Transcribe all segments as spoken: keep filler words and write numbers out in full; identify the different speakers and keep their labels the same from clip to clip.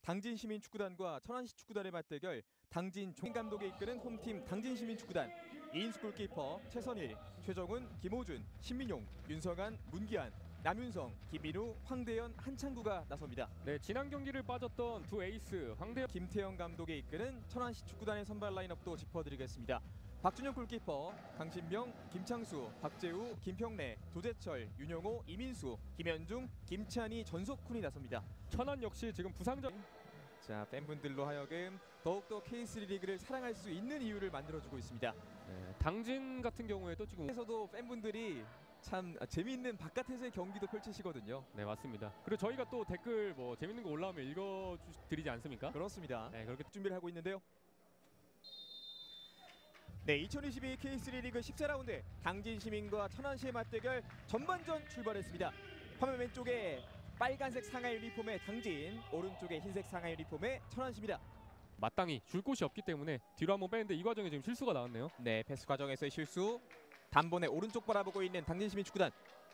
Speaker 1: 당진시민축구단과 천안시 축구단의 맞대결, 당진 종 감독이 이끄는 홈팀 당진시민축구단. 이인수 골키퍼, 최선일, 최정훈, 김호준, 신민용, 윤성한, 문기한, 남윤성, 김민우, 황대현, 한창구가 나섭니다.
Speaker 2: 네, 지난 경기를 빠졌던 두 에이스 황대현,
Speaker 1: 김태형 감독이 이끄는 천안시 축구단의 선발 라인업도 짚어드리겠습니다. 박준영 골키퍼, 강신명, 김창수, 박재우, 김평래, 도재철, 윤영호, 이민수, 김현중, 김찬희, 전석훈이 나섭니다.
Speaker 2: 천안 역시 지금 부상자.
Speaker 1: 자, 팬분들로 하여금 더욱더 케이쓰리 리그를 사랑할 수 있는 이유를 만들어주고 있습니다.
Speaker 2: 네, 당진 같은 경우에도 지금
Speaker 1: 에서도 팬분들이 참 재미있는 바깥에서의 경기도 펼치시거든요.
Speaker 2: 네, 맞습니다. 그리고 저희가 또 댓글 뭐 재밌는 거 올라오면 읽어드리지 않습니까?
Speaker 1: 그렇습니다.
Speaker 2: 네, 그렇게
Speaker 1: 준비를 하고 있는데요. 네, 이천이십이 케이쓰리 리그 십사 라운드 당진시민과 천안시의 맞대결 전반전 출발했습니다. 화면 왼쪽에 빨간색 상하 유니폼의 당진, 오른쪽에 흰색 상하 유니폼의 천안시입니다.
Speaker 2: 마땅히 줄 곳이 없기 때문에 뒤로 한번 빼는데 이 과정에 지금 실수가 나왔네요.
Speaker 1: 네, 패스 과정에서의 실수. 단번에 오른쪽 바라보고 있는 당진시민축구단.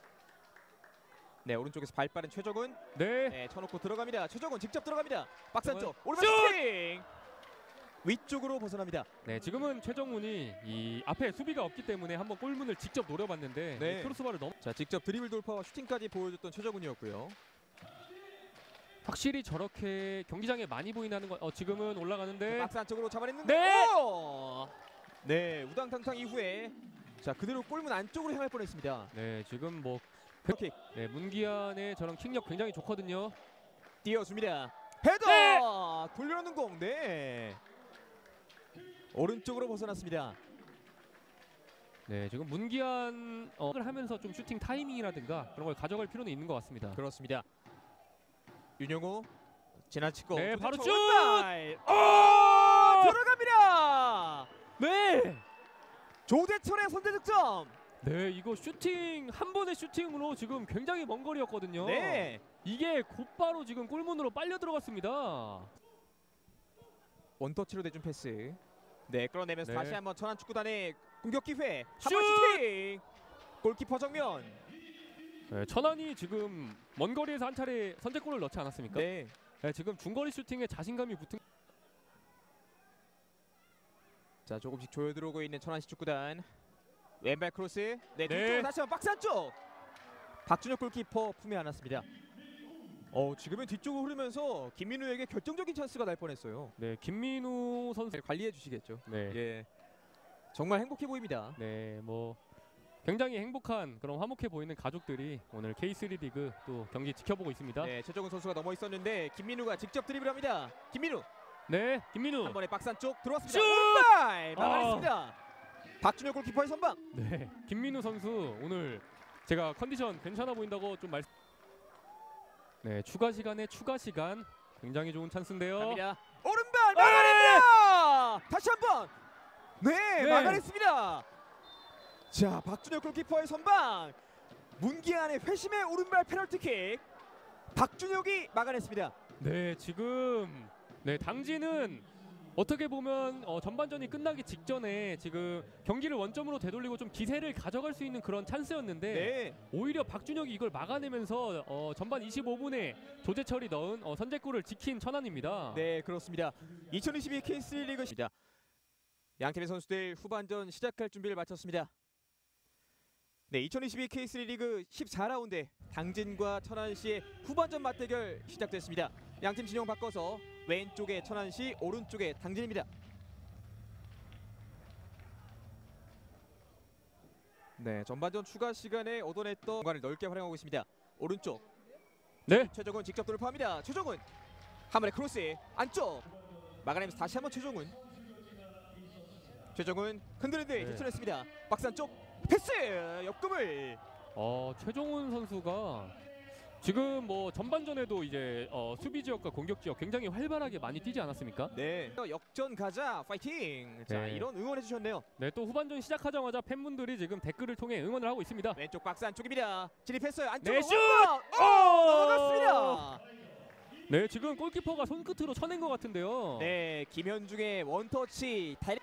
Speaker 1: 네, 오른쪽에서 발 빠른 최정훈.
Speaker 2: 네,
Speaker 1: 네, 쳐놓고 들어갑니다. 최정훈 직접 들어갑니다. 박스 안쪽 오른발
Speaker 2: 슛!
Speaker 1: 슈팅! 위쪽으로 벗어납니다.
Speaker 2: 네, 지금은 최정훈이 이 앞에 수비가 없기 때문에 한번 골문을 직접 노려봤는데
Speaker 1: 네.
Speaker 2: 크로스바를 넘.
Speaker 1: 자, 직접 드리블 돌파와 슈팅까지 보여줬던 최정훈이었고요.
Speaker 2: 확실히 저렇게 경기장에 많이 보이는 거. 어, 지금은 올라가는데.
Speaker 1: 박스 안쪽으로 잡아냈는데.
Speaker 2: 네!
Speaker 1: 오! 네, 우당탕탕 이후에 자, 그대로 골문 안쪽으로 향할 뻔했습니다.
Speaker 2: 네, 지금 뭐
Speaker 1: 킥
Speaker 2: 네, 문기한의 저런 킥력 굉장히 좋거든요.
Speaker 1: 띄워줍니다. 헤더!
Speaker 2: 네!
Speaker 1: 돌려놓는 공. 네. 오른쪽으로 벗어났습니다.
Speaker 2: 네, 지금 문기한 어, 을 하면서 좀 슈팅 타이밍이라든가 그런 걸 가져갈 필요는 있는 것 같습니다.
Speaker 1: 그렇습니다. 윤영호 지나치고
Speaker 2: 네, 바로 슛!
Speaker 1: 왼발! 오! 들어갑니다.
Speaker 2: 네!
Speaker 1: 조재철의 선제 득점.
Speaker 2: 네, 이거 슈팅 한 번의 슈팅으로 지금 굉장히 먼 거리였거든요.
Speaker 1: 네.
Speaker 2: 이게 곧바로 지금 골문으로 빨려 들어갔습니다.
Speaker 1: 원터치로 내준 패스. 네, 끌어내면서
Speaker 2: 네.
Speaker 1: 다시 한번 천안 축구단의 공격 기회.
Speaker 2: 슛!
Speaker 1: 한번 슈팅. 골키퍼 정면.
Speaker 2: 네, 천안이 지금 먼 거리에서 한 차례 선제골을 넣지 않았습니까?
Speaker 1: 네.
Speaker 2: 네, 지금 중거리 슈팅에 자신감이 붙은.
Speaker 1: 자, 조금씩 조여 들어오고 있는 천안시 축구단. 왼발 크로스. 네,
Speaker 2: 네.
Speaker 1: 뒤쪽으로 다시 한번 박스 안쪽. 박준혁 골키퍼 품에 안았습니다. 어, 지금은 뒤쪽으로 흐르면서 김민우에게 결정적인 찬스가 날 뻔했어요.
Speaker 2: 네, 김민우 선수.
Speaker 1: 네, 관리해 주시겠죠.
Speaker 2: 네,
Speaker 1: 예. 정말 행복해 보입니다.
Speaker 2: 네, 뭐 굉장히 행복한 그런 화목해 보이는 가족들이 오늘 케이쓰리 리그 또 경기 지켜보고 있습니다.
Speaker 1: 네, 최정훈 선수가 넘어 있었는데 김민우가 직접 드리블합니다. 김민우
Speaker 2: 네, 김민우.
Speaker 1: 한 번에 박스 안쪽 들어왔습니다.
Speaker 2: 슛!
Speaker 1: 오른발 막아냈습니다. 박준혁 골키퍼의 선방.
Speaker 2: 네, 김민우 선수 오늘 제가 컨디션 괜찮아 보인다고 좀 말. 네, 추가 시간에 추가 시간 굉장히 좋은 찬스인데요.
Speaker 1: 갑니다. 오른발 막아냅니다. 다시 한번. 네,
Speaker 2: 네.
Speaker 1: 막아냈습니다. 자, 박준혁 골키퍼의 선방. 문기한의 회심의 오른발 페널티킥. 박준혁이 막아냈습니다.
Speaker 2: 네, 지금 네 당진은 어떻게 보면 어, 전반전이 끝나기 직전에 지금 경기를 원점으로 되돌리고 좀 기세를 가져갈 수 있는 그런 찬스였는데
Speaker 1: 네.
Speaker 2: 오히려 박준혁이 이걸 막아내면서 어, 전반 이십오 분에 조재철이 넣은 어, 선제골을 지킨 천안입니다.
Speaker 1: 네, 그렇습니다. 이천이십이 케이쓰리 리그입니다. 양팀의 선수들 후반전 시작할 준비를 마쳤습니다. 네, 이천이십이 케이쓰리 리그 십사 라운드 당진과 천안시의 후반전 맞대결 시작됐습니다. 양팀 진영 바꿔서 왼쪽에 천안시, 오른쪽에 당진입니다. 네, 전반전 추가 시간에 얻어냈던 공간을 넓게 활용하고 있습니다. 오른쪽.
Speaker 2: 네.
Speaker 1: 최정훈 직접 돌파합니다. 최정훈 한 번에 크로스 안쪽 막아내면서 다시 한번 최정훈. 최정훈 흔들흔들
Speaker 2: 네.
Speaker 1: 제쳐냈습니다. 박스 안쪽 패스 옆금을.
Speaker 2: 어, 최종훈 선수가 지금 뭐 전반전에도 이제 어, 수비 지역과 공격 지역 굉장히 활발하게 많이 뛰지 않았습니까?
Speaker 1: 네, 역전 가자 파이팅. 자,
Speaker 2: 네.
Speaker 1: 이런 응원해 주셨네요.
Speaker 2: 네, 또 후반전 시작하자마자 팬분들이 지금 댓글을 통해 응원을 하고 있습니다.
Speaker 1: 왼쪽 박스 안쪽입니다. 진입했어요. 안쪽.
Speaker 2: 네, 슛!
Speaker 1: 오! 넘어갔습니다.
Speaker 2: 네, 지금 골키퍼가 손끝으로 쳐낸 것 같은데요.
Speaker 1: 네, 김현중의 원터치 달.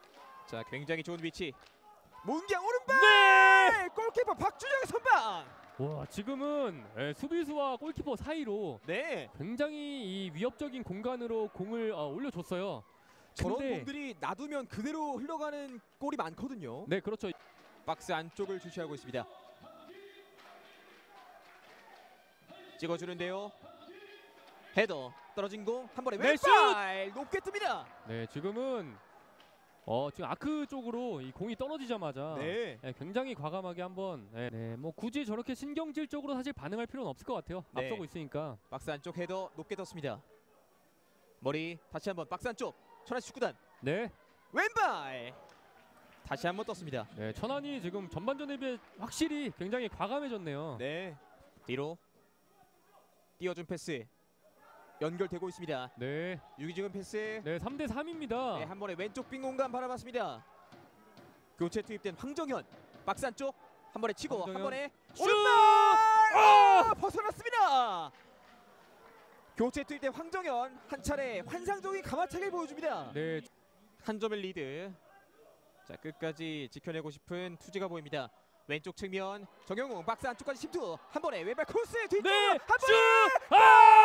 Speaker 1: 자, 굉장히 좋은 위치. 문경 오른발.
Speaker 2: 네!
Speaker 1: 골키퍼 박준영의 선방.
Speaker 2: 와, 지금은 예, 수비수와 골키퍼 사이로
Speaker 1: 네.
Speaker 2: 굉장히 이 위협적인 공간으로 공을 어, 올려줬어요.
Speaker 1: 저런
Speaker 2: 근데-
Speaker 1: 공들이 놔두면 그대로 흘러가는 골이 많거든요.
Speaker 2: 네, 그렇죠.
Speaker 1: 박스 안쪽을 주시하고 있습니다. 찍어주는데요. 헤더 떨어진 공 한 번에
Speaker 2: 네,
Speaker 1: 왼발 높게 뜹니다.
Speaker 2: 네, 지금은 어 지금 아크 쪽으로 이 공이 떨어지자마자
Speaker 1: 네.
Speaker 2: 네, 굉장히 과감하게 한번 네, 네, 뭐 굳이 저렇게 신경질적으로 사실 반응할 필요는 없을 것 같아요.
Speaker 1: 네.
Speaker 2: 앞서고 있으니까.
Speaker 1: 박스 안쪽 헤더 높게 떴습니다. 머리 다시 한번 박스 안쪽 천안시 축구단
Speaker 2: 네,
Speaker 1: 왼발 다시 한번 떴습니다.
Speaker 2: 네, 천안이 지금 전반전에 비해 확실히 굉장히 과감해졌네요.
Speaker 1: 네. 뒤로 띄워준 패스 연결되고 있습니다.
Speaker 2: 네,
Speaker 1: 유기적인 패스.
Speaker 2: 네, 삼 대 삼입니다.
Speaker 1: 네, 한 번에 왼쪽 빈 공간 바라봤습니다. 교체 투입된 황정현 박스 안쪽 한 번에 치고
Speaker 2: 황정현.
Speaker 1: 한 번에
Speaker 2: 슛!
Speaker 1: 오른발 아! 벗어났습니다. 교체 투입된 황정현 한 차례 환상적인 가마차기를 보여줍니다.
Speaker 2: 네,
Speaker 1: 한 점의 리드. 자, 끝까지 지켜내고 싶은 투지가 보입니다. 왼쪽 측면 정영웅 박스 안쪽까지 침투 한 번에 왼발 크로스 뒤쪽
Speaker 2: 네,
Speaker 1: 한 번에
Speaker 2: 슛!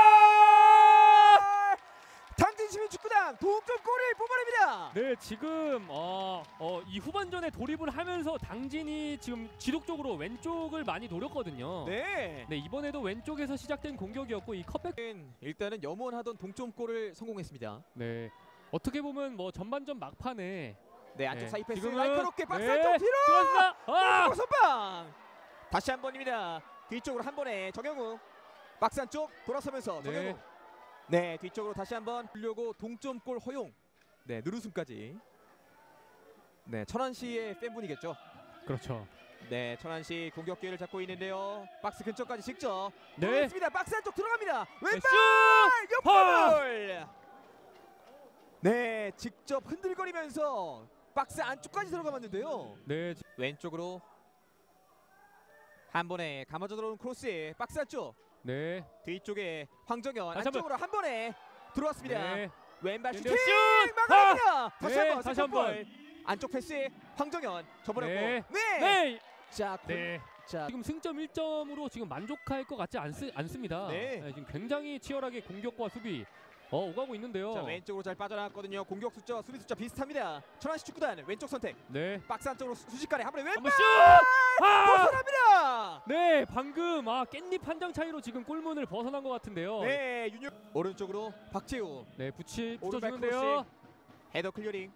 Speaker 2: 아!
Speaker 1: 당진시민 축구단 동점골을 뽑아냅니다.
Speaker 2: 네, 지금 어, 어, 이 후반전에 돌입을 하면서 당진이 지금 지속적으로 왼쪽을 많이 노렸거든요.
Speaker 1: 네.
Speaker 2: 네, 이번에도 왼쪽에서 시작된 공격이었고 이 컵백
Speaker 1: 일단은 염원하던 동점골을 성공했습니다.
Speaker 2: 네, 어떻게 보면 뭐 전반전 막판에
Speaker 1: 네, 안쪽
Speaker 2: 네,
Speaker 1: 사이 패스
Speaker 2: 지금은-
Speaker 1: 날카롭게 박스
Speaker 2: 네,
Speaker 1: 안쪽 뒤로
Speaker 2: 들어갔습니다. 아!
Speaker 1: 선방 다시 한 번입니다. 뒤쪽으로 한 번에 정영우 박스 안쪽 돌아서면서
Speaker 2: 네.
Speaker 1: 정영우 네, 뒤쪽으로 다시 한번 주려고 동점골 허용. 네, 누르숨까지. 네, 천안시의 팬분이겠죠.
Speaker 2: 그렇죠.
Speaker 1: 네, 천안시 공격 기회를 잡고 있는데요. 박스 근처까지 직접
Speaker 2: 네,
Speaker 1: 습니다 박스 안쪽 들어갑니다.
Speaker 2: 네,
Speaker 1: 왼발
Speaker 2: 슛!
Speaker 1: 옆볼. 네, 직접 흔들거리면서 박스 안쪽까지 들어가봤는데요.
Speaker 2: 네, 지-
Speaker 1: 왼쪽으로 한 번에 감아져 들어오는 크로스 박스 안쪽
Speaker 2: 네,
Speaker 1: 뒤쪽에 황정현
Speaker 2: 다시
Speaker 1: 안쪽으로 한 번에 들어왔습니다.
Speaker 2: 네,
Speaker 1: 왼발
Speaker 2: 네,
Speaker 1: 슈팅
Speaker 2: 슛!
Speaker 1: 막아냅니다. 다시
Speaker 2: 네,
Speaker 1: 한번
Speaker 2: 다시 한번.
Speaker 1: 안쪽 패스 황정현 접어냈고
Speaker 2: 네.
Speaker 1: 네.
Speaker 2: 네,
Speaker 1: 자, 고-
Speaker 2: 네.
Speaker 1: 자,
Speaker 2: 지금 승점 일 점으로 지금 만족할 것 같지 않, 않습니다.
Speaker 1: 네.
Speaker 2: 지금 굉장히 치열하게 공격과 수비 어, 오가고 있는데요.
Speaker 1: 자 왼쪽으로 잘 빠져나왔거든요. 공격 숫자, 수비 숫자 비슷합니다. 천안시 축구단 왼쪽 선택.
Speaker 2: 네,
Speaker 1: 박스 안쪽으로 수- 순식간에 한 번에 왼발
Speaker 2: 한번 슛! 아!
Speaker 1: 벗어납니다.
Speaker 2: 네, 방금 아 깻잎 한 장 차이로 지금 골문을 벗어난 것 같은데요.
Speaker 1: 네, 윤영 오른쪽으로 박재우
Speaker 2: 네, 붙이
Speaker 1: 오른발
Speaker 2: 붙여주는데요.
Speaker 1: 헤더 클리어링.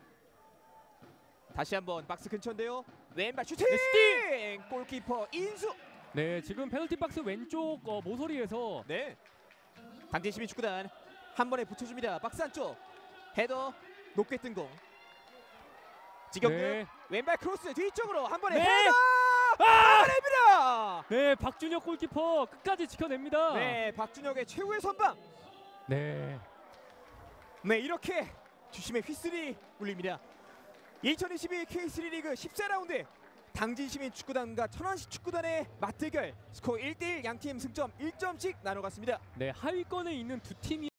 Speaker 1: 다시 한번 박스 근처인데요. 왼발 슈팅!
Speaker 2: 네, 슈팅!
Speaker 1: 골키퍼 인수.
Speaker 2: 네, 지금 페널티 박스 왼쪽 어, 모서리에서
Speaker 1: 네. 당진시민 축구단 한 번에 붙여줍니다. 박스 안쪽 헤더 높게 뜬 공. 지경규
Speaker 2: 네,
Speaker 1: 왼발 크로스 뒤쪽으로 한 번에
Speaker 2: 네.
Speaker 1: 헤더
Speaker 2: 아!
Speaker 1: 막아냅니다.
Speaker 2: 네, 박준혁 골키퍼 끝까지 지켜냅니다.
Speaker 1: 네, 박준혁의 최후의 선방.
Speaker 2: 네,
Speaker 1: 네, 이렇게 주심의 휘슬이 울립니다. 이천이십이 케이쓰리 리그 십사 라운드 당진시민 축구단과 천안시 축구단의 맞대결 스코어 일 대 일 양팀 승점 일 점씩 나눠갔습니다.
Speaker 2: 네, 하위권에 있는 두 팀이